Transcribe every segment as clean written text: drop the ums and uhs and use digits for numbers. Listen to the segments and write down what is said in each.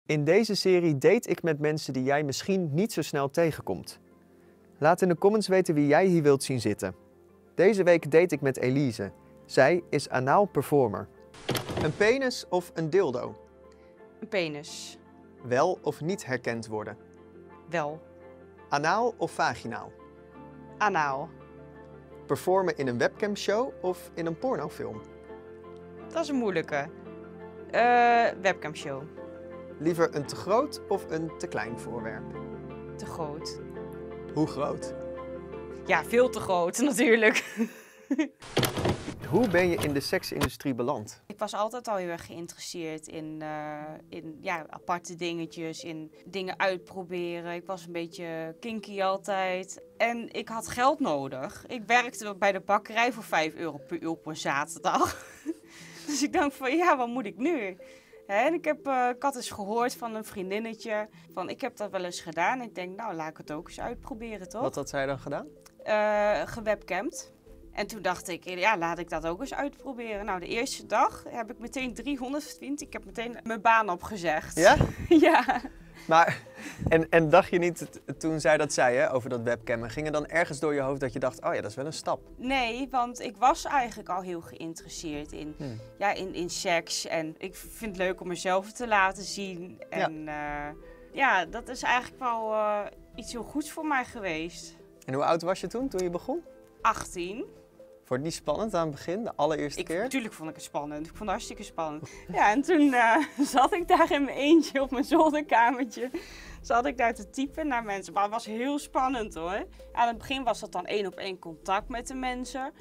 In deze serie date ik met mensen die jij misschien niet zo snel tegenkomt. Laat in de comments weten wie jij hier wilt zien zitten. Deze week date ik met Elise. Zij is anaal performer. Een penis of een dildo? Een penis. Wel of niet herkend worden? Wel. Anaal of vaginaal? Anaal. Performen in een webcamshow of in een pornofilm? Dat is een moeilijke. Webcamshow. Liever een te groot of een te klein voorwerp? Te groot. Hoe groot? Ja, veel te groot natuurlijk. Hoe ben je in de seksindustrie beland? Ik was altijd al heel erg geïnteresseerd in aparte dingetjes, in dingen uitproberen. Ik was een beetje kinky altijd. En ik had geld nodig. Ik werkte bij de bakkerij voor €5 per uur op een zaterdag. Dus ik dacht van, ja, wat moet ik nu? En ik had eens gehoord van een vriendinnetje van, ik heb dat wel eens gedaan. Ik denk, nou, laat ik het ook eens uitproberen, toch? Wat had zij dan gedaan? Gewebcamd. En toen dacht ik, ja, laat ik dat ook eens uitproberen. Nou, de eerste dag heb ik meteen 300 verdiend. Ik heb meteen mijn baan opgezegd. Ja? Ja. Maar, en dacht je niet, toen zij dat zei, hè, over dat webcammen, ging er dan ergens door je hoofd dat je dacht, oh ja, dat is wel een stap? Nee, want ik was eigenlijk al heel geïnteresseerd in seks. En ik vind het leuk om mezelf te laten zien. En dat is eigenlijk wel iets heel goeds voor mij geweest. En hoe oud was je toen je begon? 18. Vond je het niet spannend aan het begin, de allereerste keer? Natuurlijk vond ik het spannend. Ik vond het hartstikke spannend. Ja, en toen zat ik daar in mijn eentje op mijn zolderkamertje. Zat ik daar te typen naar mensen. Maar het was heel spannend hoor. Aan het begin was dat dan 1-op-1 contact met de mensen.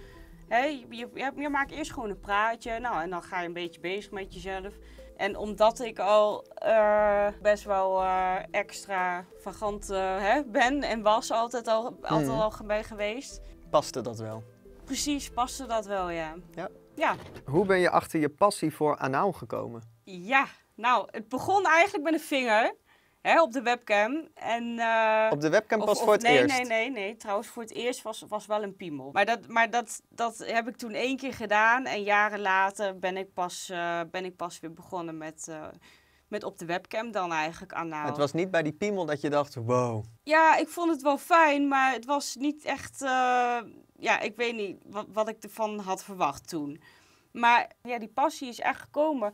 Je maakt eerst gewoon een praatje. Nou, en dan ga je een beetje bezig met jezelf. En omdat ik al best wel extravagant ben en was altijd al bij geweest. Paste dat wel? Precies, paste dat wel, ja. Ja. Hoe ben je achter je passie voor anaal gekomen? Ja, nou, het begon eigenlijk met een vinger op de webcam. En, op de webcam pas voor het eerst? Nee. Trouwens, voor het eerst was wel een piemel. Maar dat heb ik toen 1 keer gedaan. En jaren later ben ik pas weer begonnen met op de webcam dan eigenlijk anaal. Het was niet bij die piemel dat je dacht, wow. Ja, ik vond het wel fijn, maar het was niet echt... ik weet niet wat ik ervan had verwacht toen. Maar ja, die passie is echt gekomen.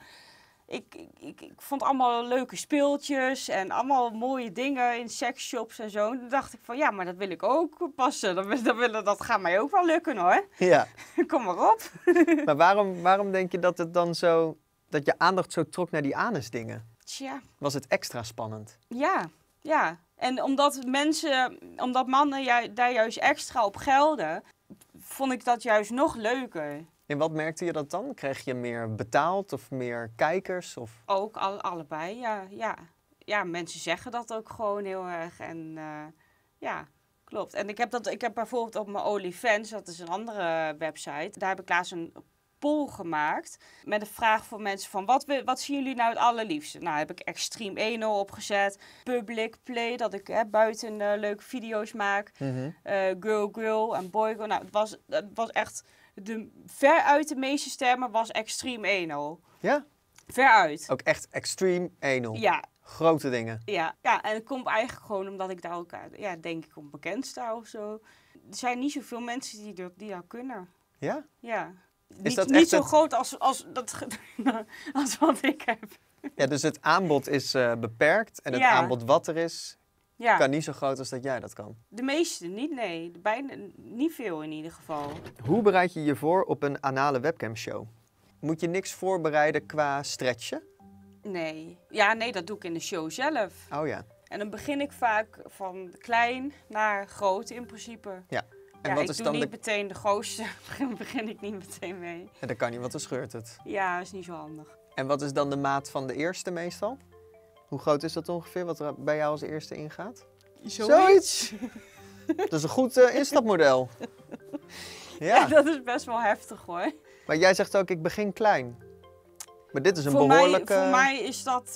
Ik vond allemaal leuke speeltjes en allemaal mooie dingen in seksshops en zo. En toen dacht ik van, ja, maar dat wil ik ook passen. Dat gaat mij ook wel lukken hoor. Ja. Kom maar op. Maar waarom denk je dat het dan zo... dat je aandacht zo trok naar die anusdingen? Tja. Was het extra spannend? Ja. En omdat mannen daar juist extra op gelden, vond ik dat juist nog leuker. En wat merkte je dat dan? Kreeg je meer betaald of meer kijkers? Of? Ook allebei, ja. Ja, mensen zeggen dat ook gewoon heel erg. En ja, klopt. En ik heb bijvoorbeeld op mijn OnlyFans, dat is een andere website, daar heb ik laatst een poll gemaakt met een vraag voor mensen van wat zien jullie nou het allerliefste? Nou, heb ik Extreme Anal opgezet, Public Play, dat ik buiten leuke video's maak, Girl en Boy. Nou, het was echt veruit de meeste stemmen was Extreme Anal. Ja? Veruit. Ook echt Extreme Anal? Ja. Grote dingen? Ja, en het komt eigenlijk gewoon omdat ik daar ook, denk ik, onbekend sta of zo. Er zijn niet zoveel mensen die dat kunnen. Ja? Ja. Is dat niet echt zo groot als wat ik heb. Ja, dus het aanbod is beperkt en het aanbod wat er is, kan niet zo groot als dat jij dat kan. De meeste niet, nee. Bijna niet veel in ieder geval. Hoe bereid je je voor op een anale webcamshow? Moet je niks voorbereiden qua stretchen? Nee. Ja, nee, dat doe ik in de show zelf. Oh ja. En dan begin ik vaak van klein naar groot in principe. Ja. En ja, wat ik is doe dan niet meteen de grootste, begin ik niet meteen mee. Ja, dat kan niet, want dan scheurt het. Ja, is niet zo handig. En wat is dan de maat van de eerste meestal? Hoe groot is dat ongeveer, wat er bij jou als eerste ingaat? Zoiets. Dat is een goed instapmodel. Ja, dat is best wel heftig hoor. Maar jij zegt ook, ik begin klein. Maar dit is een behoorlijke... Voor mij is dat,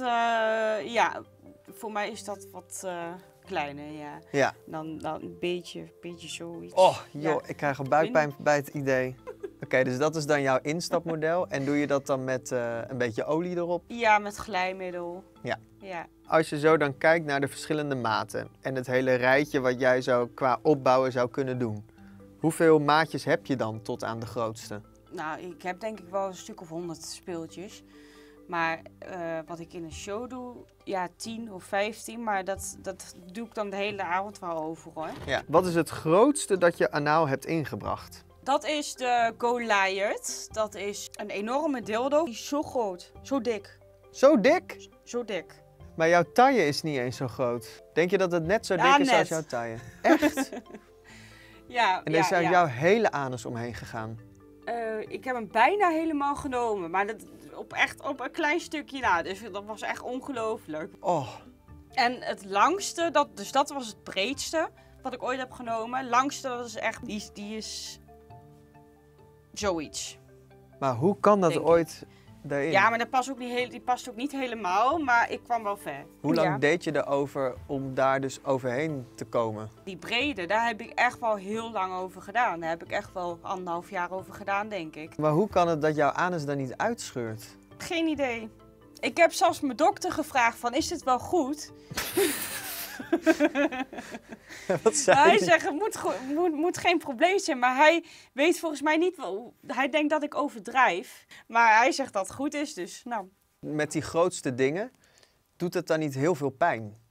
voor mij is dat wat kleiner, ja. Dan een beetje zoiets. Oh, joh, ik krijg al buikpijn bij het idee. Oké, dus dat is dan jouw instapmodel. En doe je dat dan met een beetje olie erop? Ja, met glijmiddel. Ja. Ja. Als je zo dan kijkt naar de verschillende maten en het hele rijtje wat jij zo qua opbouwen zou kunnen doen. Hoeveel maatjes heb je dan tot aan de grootste? Nou, ik heb denk ik wel een stuk of 100 speeltjes. Maar wat ik in een show doe, ja, 10 of 15. Maar dat doe ik dan de hele avond wel over, hoor. Ja. Wat is het grootste dat je anaal hebt ingebracht? Dat is de Goliath. Dat is een enorme dildo. Die is zo groot, zo dik, Zo dik? zo dik. Maar jouw taille is niet eens zo groot. Denk je dat het net zo dik Ja, is als net. jouw taille? Echt? Ja, En er is ja, ja. jouw hele anus omheen gegaan. Ik heb hem bijna helemaal genomen, maar echt op een klein stukje na. Dus dat was echt ongelooflijk. Oh, En het langste, dat was het breedste wat ik ooit heb genomen. Het langste, dat is echt, die is zoiets. maar hoe kan dat Denk ik. ooit daarin? Ja, maar die past ook niet helemaal, maar ik kwam wel ver. Hoe lang Ja. deed je erover om daar dus overheen te komen? Die brede, daar heb ik echt wel heel lang over gedaan. Daar heb ik echt wel 1,5 jaar over gedaan, denk ik. Maar hoe kan het dat jouw anus dan niet uitscheurt? Geen idee. Ik heb zelfs mijn dokter gevraagd van, is dit wel goed? Wat zei Hij hij? zegt, het moet geen probleem zijn. Maar hij weet volgens mij niet wel. Hij denkt dat ik overdrijf. Maar hij zegt dat het goed is, dus nou. Met die grootste dingen, doet het dan niet heel veel pijn?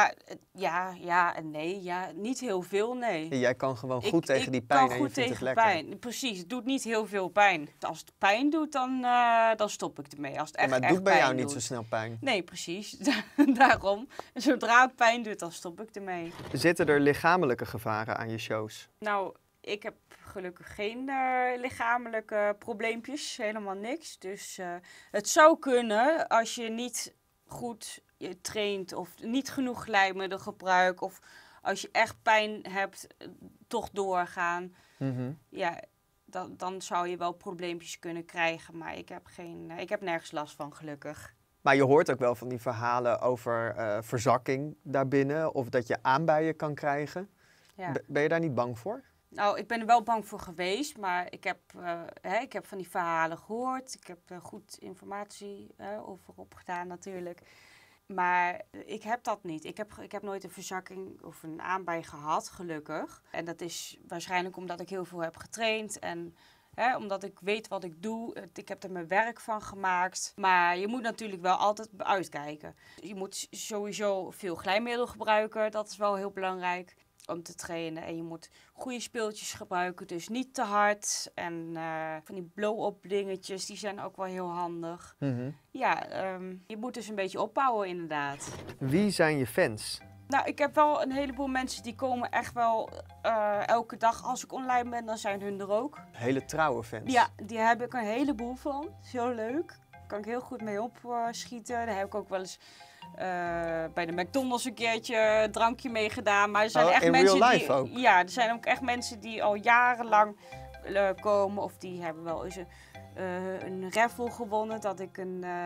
Ja en nee. Ja, niet heel veel, nee. Jij kan gewoon goed tegen die pijn kan en je goed vindt het tegen lekker. pijn. Precies, het doet niet heel veel pijn. Als het pijn doet, dan stop ik ermee. Als het Ja, echt, maar het echt doet bij pijn jou niet doet. zo snel pijn. Nee, precies. Daarom. Zodra het pijn doet, dan stop ik ermee. Zitten er lichamelijke gevaren aan je shows? Nou, ik heb gelukkig geen lichamelijke probleempjes, helemaal niks. Dus het zou kunnen als je niet goed traint of niet genoeg glijmiddel gebruikt of als je echt pijn hebt, toch doorgaan. Mhm. Ja, dan zou je wel probleempjes kunnen krijgen, maar ik heb nergens last van, gelukkig. Maar je hoort ook wel van die verhalen over verzakking daarbinnen of dat je aanbijen kan krijgen. Ja. Ben je daar niet bang voor? Nou, ik ben er wel bang voor geweest, maar ik heb van die verhalen gehoord. Ik heb goed informatie over opgedaan natuurlijk. Maar ik heb dat niet. Ik heb nooit een verzakking of een aanbij gehad, gelukkig. En dat is waarschijnlijk omdat ik heel veel heb getraind en omdat ik weet wat ik doe. Ik heb er mijn werk van gemaakt. Maar je moet natuurlijk wel altijd uitkijken. Je moet sowieso veel glijmiddel gebruiken, dat is wel heel belangrijk om te trainen. En je moet goede speeltjes gebruiken, dus niet te hard. En van die blow-up dingetjes, die zijn ook wel heel handig. Mhm. Ja, je moet dus een beetje opbouwen inderdaad. Wie zijn je fans? Nou, ik heb wel een heleboel mensen die komen echt wel elke dag. Als ik online ben, dan zijn hun er ook. Hele trouwe fans. Ja, die heb ik een heleboel van. Dat is heel leuk. Daar kan ik heel goed mee opschieten. Daar heb ik ook wel eens bij de McDonald's een keertje een drankje mee gedaan. Maar er zijn echt in mensen real life die. ook? Ja, er zijn ook echt mensen die al jarenlang komen. Of die hebben wel eens een raffle gewonnen. Dat ik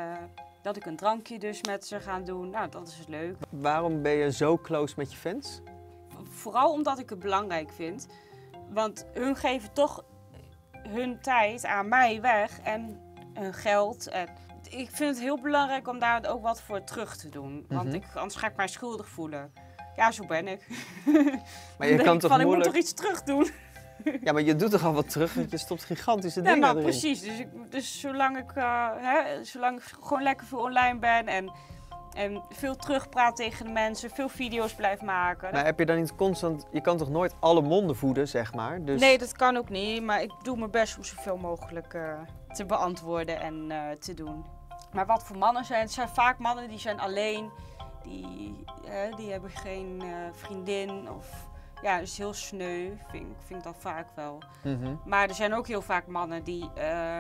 een drankje dus met ze ga doen. Nou, dat is leuk. Waarom ben je zo close met je fans? Vooral omdat ik het belangrijk vind. Want hun geven toch hun tijd aan mij weg en hun geld. En ik vind het heel belangrijk om daar ook wat voor terug te doen. Want anders ga ik mij schuldig voelen. Ja, zo ben ik. Maar je Dan kan denk toch ik moet moeilijk... toch iets terug doen? Ja, maar je doet toch al wat terug, want je stopt gigantische Ja, dingen nou erin. precies. Dus zolang ik gewoon lekker veel online ben en veel terugpraat tegen de mensen, veel video's blijf maken. Maar heb je dan niet constant... Je kan toch nooit alle monden voeden, zeg maar? Dus... Nee, dat kan ook niet, maar ik doe mijn best om zoveel mogelijk te beantwoorden en te doen. Maar wat voor mannen zijn, het zijn vaak mannen die zijn alleen, die hebben geen vriendin of... Ja, dat is heel sneu, vind ik dat vaak wel. Mhm. Maar er zijn ook heel vaak mannen die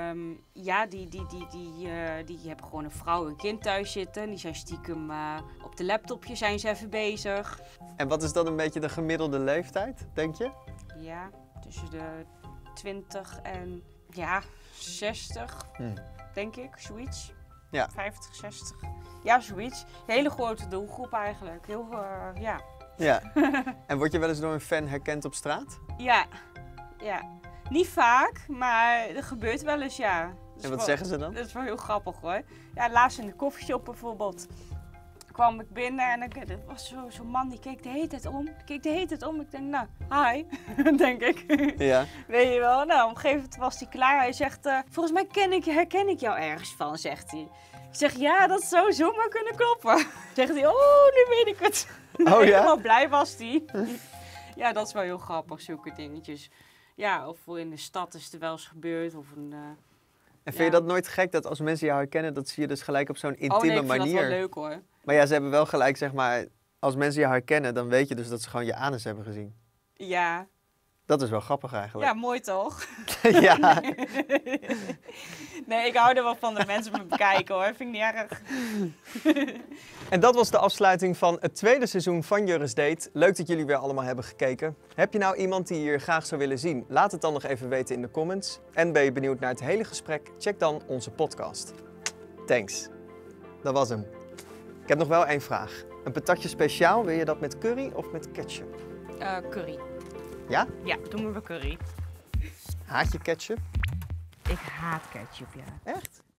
hebben gewoon een vrouw en een kind thuis zitten. Die zijn stiekem op de laptopje zijn ze even bezig. En wat is dan een beetje de gemiddelde leeftijd, denk je? Ja, tussen de 20 en 60, denk ik, zoiets. Ja. 50, 60. Ja, zoiets. Een hele grote doelgroep eigenlijk. Heel, ja. Ja. En word je wel eens door een fan herkend op straat? Ja, ja. Niet vaak, maar er gebeurt wel eens, ja. En wat zeggen ze dan? Dat is wel heel grappig hoor. Ja, laatst in de koffieshop bijvoorbeeld kwam ik binnen en er was zo'n man die keek de hele tijd om. Ik denk, nou, hi, denk ik. Ja. Weet je wel, nou, op een gegeven moment was hij klaar. Hij zegt, volgens mij herken ik jou ergens van, zegt hij. Ik zeg, ja, dat zou zomaar kunnen kloppen. Zegt hij, oh, nu weet ik het. Oh ja? Helemaal blij was hij. Ja, dat is wel heel grappig, zulke dingetjes. Ja, of in de stad is er wel eens gebeurd. Of een, En vind je dat nooit gek dat als mensen jou herkennen, dat zie je dus gelijk op zo'n intieme oh nee, ik manier? vind dat wel leuk hoor. Maar ja, ze hebben wel gelijk, zeg maar, als mensen jou herkennen, dan weet je dus dat ze gewoon je anus hebben gezien. Ja. Dat is wel grappig eigenlijk. Ja, mooi toch? Ja. Nee, ik hou er wel van dat mensen me bekijken hoor. Vind ik niet erg. En dat was de afsluiting van het tweede seizoen van Juris Date. Leuk dat jullie weer allemaal hebben gekeken. Heb je nou iemand die je hier graag zou willen zien? Laat het dan nog even weten in de comments. En ben je benieuwd naar het hele gesprek? Check dan onze podcast. Thanks. Dat was hem. Ik heb nog wel één vraag. Een patatje speciaal, wil je dat met curry of met ketchup? Curry. Ja? Ja, doen we wel curry. Haat je ketchup? Ik haat ketchup, ja. Echt?